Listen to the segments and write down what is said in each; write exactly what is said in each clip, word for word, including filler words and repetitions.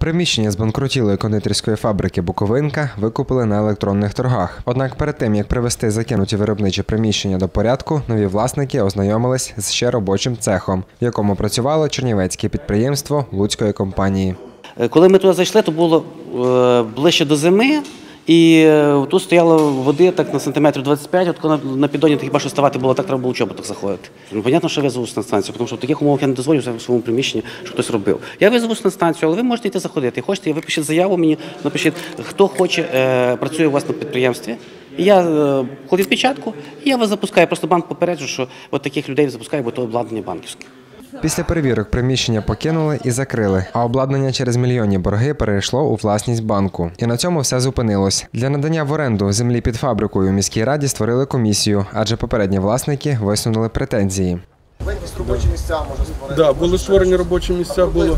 Приміщення збанкрутілої кондитерської фабрики «Буковинка» викупили на електронних торгах. Однак перед тим, як привести закинуті виробничі приміщення до порядку, нові власники ознайомились з ще робочим цехом, в якому працювало чернівецьке підприємство луцької компанії. Коли ми туди зайшли, то було ближче до зими, і тут стояло води так на сантиметрів двадцять п'ять, от коли на піддоні так хіба що ставати було, так треба було в чоботах заходити. Ну, понятно, що визову станцію, тому що в таких умовах я не дозволю в своєму приміщенні, що хтось робив. Я визову станцію, але ви можете йти заходити. Хочете, ви пишіть заяву мені, напишіть, хто хоче, е, працює у вас на підприємстві. І я е, кладу печатку, і я вас запускаю. Просто банк попереджу, що от таких людей запускаю, бо то обладнання банківське. Після перевірок приміщення покинули і закрили, а обладнання через мільйонні борги перейшло у власність банку. І на цьому все зупинилось. Для надання в оренду землі під фабрикою у міській раді створили комісію, адже попередні власники висунули претензії. Якісь робочі місця може створити? Так, були створені робочі місця, було,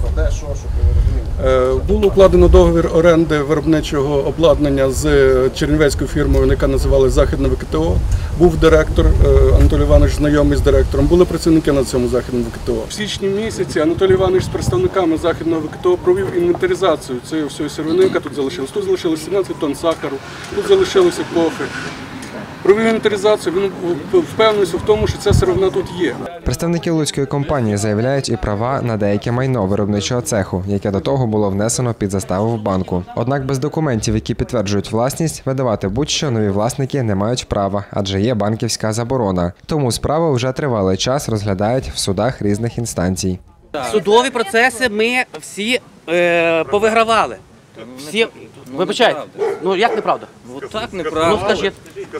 було укладено договір оренди виробничого обладнання з чернівецькою фірмою, яка називалася «Західне ВКТО». Був директор, Анатолій Іванович знайомий з директором, були працівники на цьому Західному ВКТО. В січні місяці Анатолій Іванович з представниками Західного ВКТО провів інвентаризацію цієї всієї сировини, яка тут залишилась. Тут залишилось сімнадцять тонн сахару, тут залишилося кофе. Провів інвентаризацію, він впевнився в тому, що ця сировина тут є. Представники луцької компанії заявляють і права на деяке майно виробничого цеху, яке до того було внесено під заставу в банку. Однак без документів, які підтверджують власність, видавати будь-що нові власники не мають права, адже є банківська заборона. Тому справу вже тривалий час розглядають в судах різних інстанцій. Судові процеси ми всі е, повигравали. Всі, вибачайте, ну як неправда? От так неправда. Ну скажіть.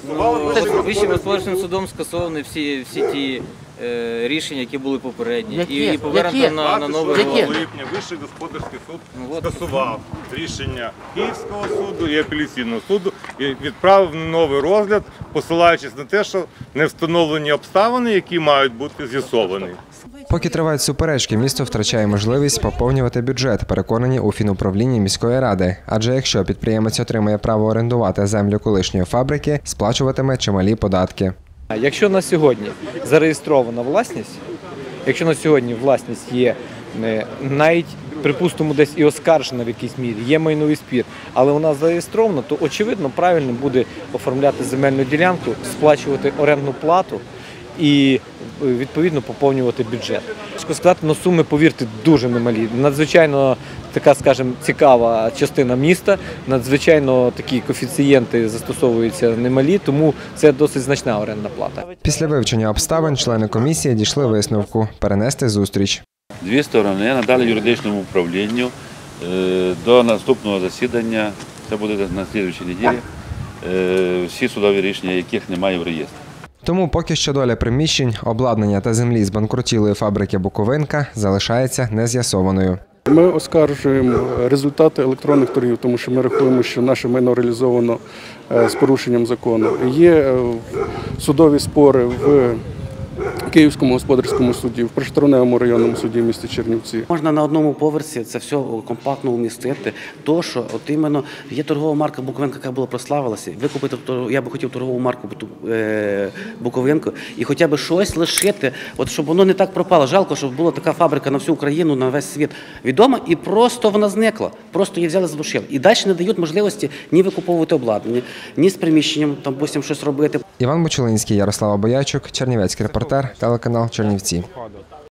Ну, Вищим господарським судом скасовані всі, всі ті е, рішення, які були попередні. Які? І, і повернуто Які? на, на новий Які? розгляд. липня Вищий господарський суд Ну, от. скасував рішення Київського суду і апеляційного суду і відправив на новий розгляд, посилаючись на те, що не встановлені обставини, які мають бути з'ясовані. Поки тривають суперечки, місто втрачає можливість поповнювати бюджет, переконані у фінуправлінні міської ради. Адже якщо підприємець отримає право орендувати землю колишньої фабрики, сплачуватиме чималі податки. Якщо на сьогодні зареєстрована власність, якщо на сьогодні власність є навіть, припустимо, десь і оскаржена в якійсь мірі, є майновий спір, але вона зареєстрована, то очевидно правильно буде оформляти земельну ділянку, сплачувати орендну плату і відповідно поповнювати бюджет. Важко сказати, але суми, повірте, дуже немалі. Надзвичайно така, скажімо, цікава частина міста, надзвичайно такі коефіцієнти застосовуються немалі, тому це досить значна орендна плата. Після вивчення обставин члени комісії дійшли висновку – перенести зустріч. Дві сторони надали юридичному управлінню до наступного засідання, це буде на наступній неділі, всі судові рішення, яких немає в реєстрі. Тому поки що доля приміщень, обладнання та землі збанкрутілої фабрики «Буковинка» залишається нез'ясованою. Ми оскаржуємо результати електронних торгів, тому що ми рахуємо, що наше майно реалізовано з порушенням закону. Є судові спори в Київському господарському суді, в Приштравневому районному суді в місті Чернівці. Можна на одному поверсі це все компактно умістити. То, що от іменно є торгова марка «Буковинка», яка була прославилася. Викупити, я би хотів торгову марку «Буковинку» і хоча б щось лишити, от щоб воно не так пропало. Жалко, щоб була така фабрика на всю Україну, на весь світ відома, і просто вона зникла. Просто її взяли, задушили. І далі не дають можливості ні викуповувати обладнання, ні з приміщенням, там, допустим, щось робити. Іван Бучулинський, Ярослава Боячук, Чернівецький репортер, телеканал «Чернівці».